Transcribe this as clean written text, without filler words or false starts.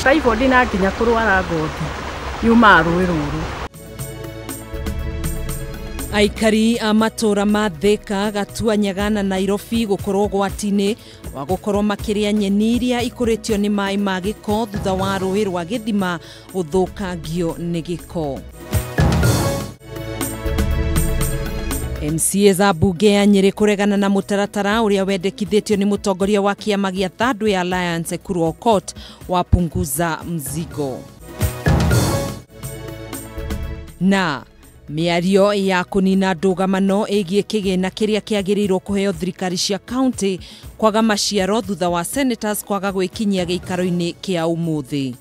Typhoid na nginya kurwara ngothi yuma rũĩ rũrũ. Aikari a matura ma Thika, Gatuanyaga na Nairobi gukorwo gwati-inĩ wa gukorwo makĩrĩa nyeni iria ikũrĩtio nĩ maĩ ma gĩko thutha wa rũĩ rwa gĩthima gũthũkangio nĩ gĩko. MCA za bunge ya Nyeri kuregana na mutaratara uria wendekithĩtio nĩ mũtongoria wa kĩama gĩa Thirdway Alliance Ekuru Aukot wa punguza mzigo. Na mĩario ya kũnina ndũgamano ĩgiĩ kĩgĩna kĩrĩa kĩagĩrĩirwo kũheo thirikari cia county kwaga maciaro thutha wa senators kwaga gwĩkinyia gĩikaro-inĩ kĩa ũmũthĩ.